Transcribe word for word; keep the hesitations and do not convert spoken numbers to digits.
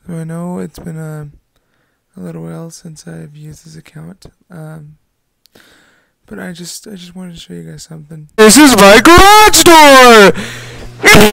So I know it's been a, a little while since I've used this account, um, but I just I just wanted to show you guys something. This is my garage door!